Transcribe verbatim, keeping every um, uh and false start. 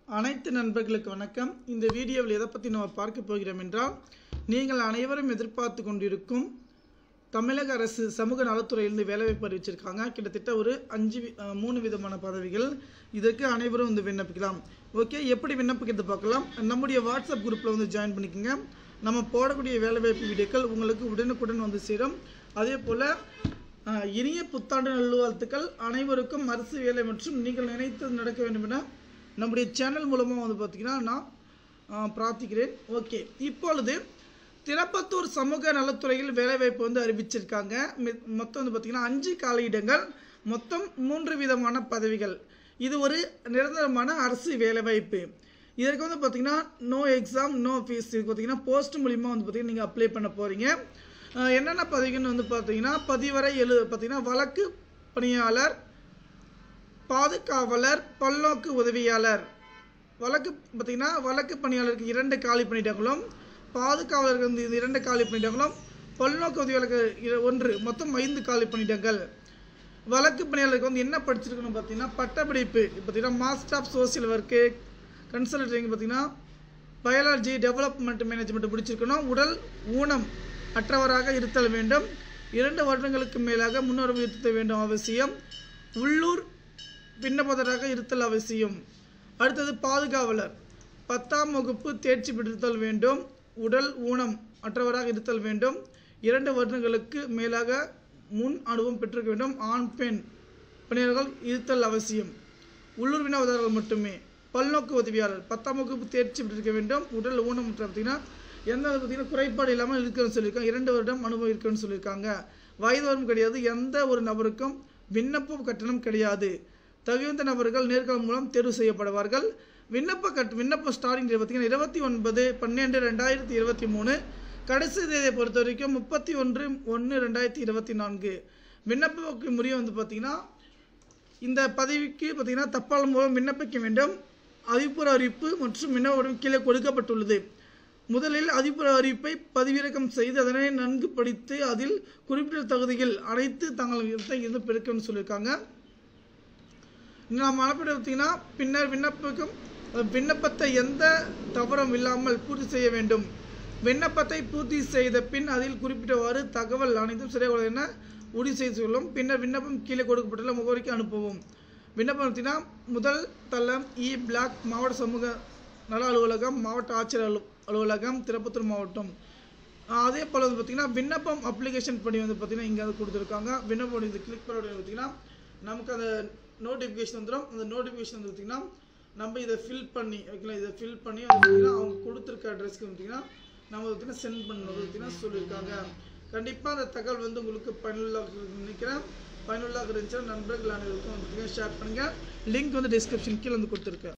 அனைத்து நண்பர்களுக்கு வணக்கம். இந்த வீடியோவில் எதை பற்றி நம்ம பார்க்க போகிறோம் என்றால், நீங்கள் அனைவரும் எதிர்பார்த்து கொண்டிருக்கும் தமிழக அரசு சமூக நலத்துறையிலிருந்து வேலைவாய்ப்பு அறிவிச்சிருக்காங்க. கிட்டத்தட்ட ஒரு அஞ்சு மூணு விதமான பதவிகள். இதற்கு அனைவரும் வந்து விண்ணப்பிக்கலாம். ஓகே, எப்படி விண்ணப்பிக்கிறது பார்க்கலாம். நம்முடைய வாட்ஸ்அப் குரூப்பில் வந்து ஜாயின் பண்ணிக்கோங்க. நம்ம போடக்கூடிய வேலைவாய்ப்பு வீடியோக்கள் உங்களுக்கு உடனுக்குடன் வந்து சேரும். அதே போல் இனிய புத்தாண்டு நல்வாழ்த்துக்கள். அனைவருக்கும் அரசு வேலை மற்றும் நீங்கள் நினைத்தது நடக்க வேண்டும் என நம்முடைய சேனல் மூலமாக வந்து பார்த்திங்கன்னா நான் பிரார்த்திக்கிறேன். ஓகே, இப்பொழுது திருப்பத்தூர் சமூக நலத்துறையில் வேலைவாய்ப்பு வந்து அறிவிச்சிருக்காங்க. மொத்தம் வந்து பார்த்திங்கன்னா அஞ்சு காலியிடங்கள், மொத்தம் மூன்று விதமான பதவிகள். இது ஒரு நிரந்தரமான அரசு வேலைவாய்ப்பு. இதற்கு வந்து பார்த்திங்கன்னா நோ எக்ஸாம் நோ ஃபீஸ். இது பார்த்திங்கன்னா போஸ்ட் மூலிமா வந்து பார்த்திங்கன்னா நீங்கள் அப்ளை பண்ண போகிறீங்க. என்னென்ன பதவிகள்னு வந்து பார்த்தீங்கன்னா பதிவரை எழு பார்த்திங்கன்னா வழக்கு பணியாளர், பாதுகாவலர், பல்நோக்கு உதவியாளர். வழக்கு பார்த்திங்கன்னா வழக்கு பணியாளருக்கு இரண்டு காலி பணியிடங்களும், பாதுகாவலருக்கு வந்து இரண்டு காலி பணியிடங்களும், பல்நோக்கு உதவியாளருக்கு ஒன்று, மொத்தம் ஐந்து காலி பணியிடங்கள். வழக்கு பணியாளருக்கு வந்து என்ன படிச்சிருக்கணும் பார்த்தீங்கன்னா பட்டப்படிப்பு பார்த்திங்கன்னா master of social work, consulting பார்த்திங்கன்னா பயாலஜி, டெவலப்மெண்ட் மேனேஜ்மெண்ட் முடிச்சிருக்கணும். உடல் ஊனம் அற்றவராக இருத்தல் வேண்டும். இரண்டு வருடங்களுக்கு மேலாக முன்னறிவு இருத்த வேண்டும் அவசியம். உள்ளூர் விண்ணப்பதாரராக இருத்தல் அவசியம். அடுத்தது பாதுகாவலர், பத்தாம் வகுப்பு தேர்ச்சி பெற்றிருத்தல் வேண்டும். உடல் ஊனம் அற்றவராக இருத்தல் வேண்டும். இரண்டு வருடங்களுக்கு மேலாக முன் அனுபவம் பெற்றிருக்க வேண்டும். ஆண் பெண் பணியாளர்கள் இருத்தல் அவசியம். உள்ளூர் விண்ணப்பதாரர்கள் மட்டுமே. பல்நோக்கு உதவியாளர், பத்தாம் வகுப்பு தேர்ச்சி பெற்றிருக்க வேண்டும். உடல் ஊனம் பார்த்திங்கன்னா எந்த பார்த்திங்கன்னா குறைபாடு இல்லாமல் இருக்குன்னு சொல்லியிருக்காங்க. இரண்டு வருடம் அனுபவம் இருக்குன்னு சொல்லியிருக்காங்க. வயது வரும் கிடையாது. எந்த ஒரு நபருக்கும் விண்ணப்ப கட்டணம் கிடையாது. தகுந்த நபர்கள் நேர்காணல் மூலம் தேர்வு செய்யப்படுவார்கள். விண்ணப்ப கட் விண்ணப்ப ஸ்டார்டிங் டேட் பார்த்திங்கன்னா இருபத்தி ஒன்பது பன்னெண்டு ரெண்டாயிரத்தி இருபத்தி மூணு. கடைசி தேதியை பொறுத்த வரைக்கும் முப்பத்தி ஒன்று ஒன்று ரெண்டாயிரத்தி இருபத்தி நான்கு. விண்ணப்ப முறை வந்து பார்த்திங்கன்னா இந்த பதவிக்கு பார்த்திங்கன்னா தபால் மூலம் விண்ணப்பிக்க வேண்டும். அதிபூர்வ அறிவிப்பு மற்றும் விண்ணப்பம் கீழே கொடுக்கப்பட்டுள்ளது. முதலில் அதிபூர்வ அறிவிப்பை பதிவிறக்கம் செய்து அதனை நன்கு படித்து அதில் குறிப்பிட்ட தகுதிகள் அனைத்து தங்கள் இருந்து பெருக்கணும்னு சொல்லியிருக்காங்க. நாம் அனுப்பிட்டு பார்த்தீங்கன்னா பின்னர் விண்ணப்பிக்கும் விண்ணப்பத்தை எந்த தவறும் இல்லாமல் பூர்த்தி செய்ய வேண்டும். விண்ணப்பத்தை பூர்த்தி செய்த பின் அதில் குறிப்பிட்டவாறு தகவல் அனைத்தும் சரியாக என உறுதி செய்து கொள்ளும். பின்னர் விண்ணப்பம் கீழே கொடுக்கப்பட்டுள்ள முகவரிக்கு அனுப்பவும். விண்ணப்பம் பார்த்தீங்கன்னா முதல் தளம் இ பிளாக், மாவட்ட சமூக நல அலுவலகம், மாவட்ட ஆட்சியர் அலு அலுவலகம், திருப்பத்தூர் மாவட்டம். அதே போல் வந்து பார்த்திங்கன்னா விண்ணப்பம் அப்ளிகேஷன் பண்ணி வந்து பார்த்திங்கன்னா இங்கே வந்து கொடுத்துருக்காங்க. விண்ணப்பம் இது கிளிக் பண்ண பார்த்திங்கன்னா நமக்கு அந்த நோட்டிஃபிகேஷன் வந்துடும். அந்த நோட்டிஃபிகேஷன் வந்து பார்த்திங்கன்னா நம்ம இதை ஃபில் பண்ணி ஓகேங்களா, இதை ஃபில் பண்ணி வந்து பார்த்திங்கன்னா அவங்க கொடுத்துருக்க அட்ரஸ்க்கு பார்த்திங்கன்னா நம்ம பார்த்திங்கன்னா சென்ட் பண்ணணும் பார்த்திங்கன்னா சொல்லியிருக்காங்க. கண்டிப்பாக அந்த தகவல் வந்து உங்களுக்கு பயனுள்ளாக நினைக்கிறேன். பயனுள்ளாக இருந்துச்சுன்னா நண்பர்கள் அனைவருக்கும் வந்து பார்த்திங்கன்னா ஷேர் பண்ணுங்கள். லிங்க் வந்து டிஸ்கிரிப்ஷன் கீழே வந்து கொடுத்துருக்கேன்.